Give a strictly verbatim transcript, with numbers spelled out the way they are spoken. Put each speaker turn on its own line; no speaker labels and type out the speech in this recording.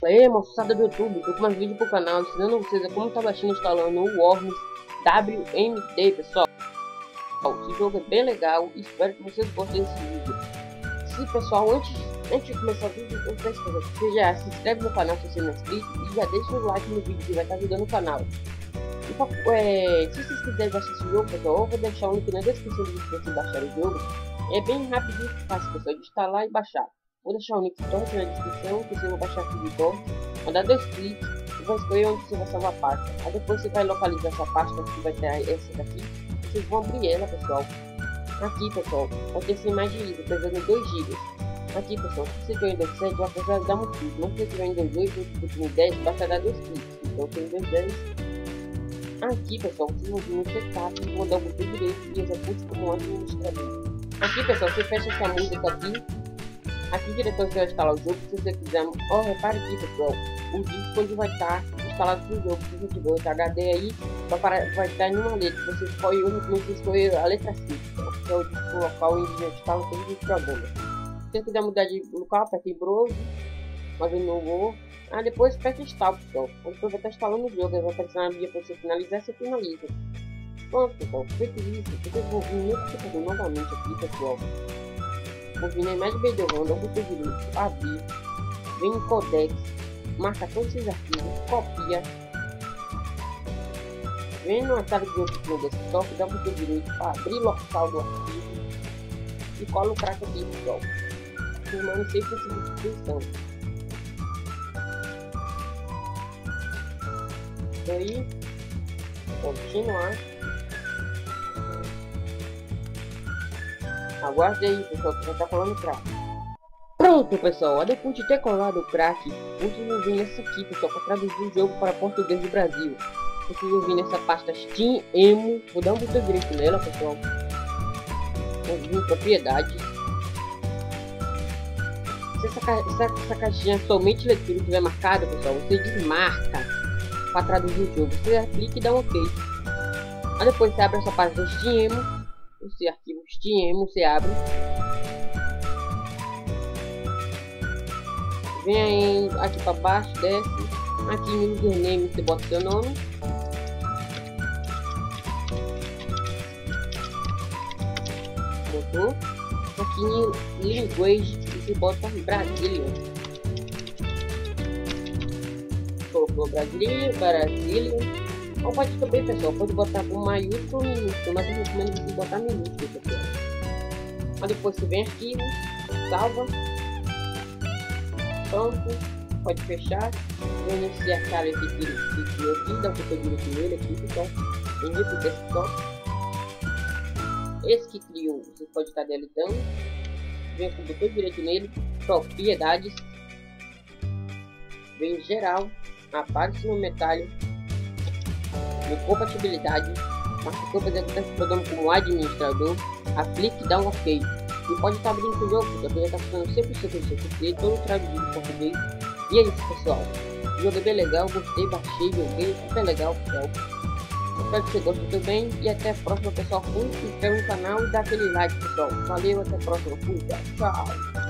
Ei, moçada do YouTube, tô com mais vídeo pro canal ensinando vocês a como tá baixando e instalando o Worms W M D, pessoal. Esse jogo é bem legal e espero que vocês gostem desse vídeo. Se pessoal, antes, antes de começar o vídeo, eu peço que você já se inscreve no canal se você não é inscrito e já deixa o like no vídeo que vai estar ajudando o canal. E, é, se vocês quiserem baixar esse jogo, pessoal, eu vou deixar o link na descrição do vídeo para vocês baixarem o jogo. É bem rápido e fácil, pessoal, de instalar e baixar. Vou deixar o link do torrent na descrição, que você vai baixar aqui do torrent, vai dar dois cliques e vai escolher onde você vai salvar a pasta. Aí depois você vai localizar essa pasta que vai ter essa daqui. Vocês vão abrir ela, pessoal. Aqui, pessoal, vai ter sem mais de gigas, pesando dois gigas. Aqui, pessoal, se você tiver Windows sete, vai precisar dar um clique. Mas se você tiver Windows oito, Windows dez, basta dar dois cliques. Então tem Windows dez. Aqui, pessoal, vocês vão vir no setup, vão dar o botão direito e execute como administrador. Aqui, pessoal, você fecha essa música aqui. Aqui direto você vai instalar o jogo, se você quiser. Ó, oh, repare aqui, pessoal, o disco onde vai estar instalado o jogo. Se você tiver outro H D aí, vai, parar, vai estar em uma letra. Você escolhe, você escolhe a letra C, que é o disco local onde já instala todos os programas. Se você quiser mudar de local, aperta em browse, mas eu não vou. Ah, depois aperta install, pessoal. Depois vai estar instalando o jogo, vai aparecer na guia para você finalizar, você finaliza. Pronto, pessoal, feito isso, vocês vão vir no computador novamente aqui, pessoal. Vou vir na imagem B D RAM, dá um botão direito, abrir, vem em codex, marca todos esses arquivos, copia, vem no atalho de outro no desktop, dá um botão direito para abrir local do arquivo e cola o crack aqui, pessoal. Permanecer com essa distribuição. E aí, continuar. Aguarde aí, pessoal, que já tá falando crack. Pronto, pessoal, depois de ter colado o crack, vocês vão vir nessa aqui, pessoal, para traduzir o jogo para português do Brasil. Vocês vão vir nessa pasta Steam Emo, vou dar um botão direito nela, pessoal. Vou vir em propriedades. Se essa, ca essa, essa caixinha somente leitura estiver marcada, pessoal, você desmarca para traduzir o jogo. Você clica e dá um ok. Aí depois você abre essa pasta Steam Emo. Esse arquivo Steam, você abre, vem aí aqui para baixo, desce, aqui no username você bota seu nome, botou, aqui em language você bota Brazilian, colocou Brasília, Brasília. Ou pode também, pessoal, pode botar com maiúsculo ou minúsculo, mas eu recomendo você botar minúsculo, pessoal. Aí depois você vem arquivo, salva, pronto, pode fechar, vou iniciar a cara aqui, que criou aqui, dá um botão direito nele aqui, pessoal, envia para o desktop. Esse que criou, você pode estar deletando, vem com o botão direito nele, propriedades, vem em geral, apague-se no metalho, de compatibilidade, marca que eu fazer esse programa como administrador, aplique e dá um ok. E pode estar abrindo o jogo, porque já está funcionando cem por cento do seu P C, todo traduzido em português. E é isso, pessoal. O jogo é bem legal, gostei, baixei, joguei, super legal, pessoal. Espero que você goste também e até a próxima, pessoal. Se inscreve no canal e dá aquele like, pessoal. Valeu, até a próxima. Fui, tchau.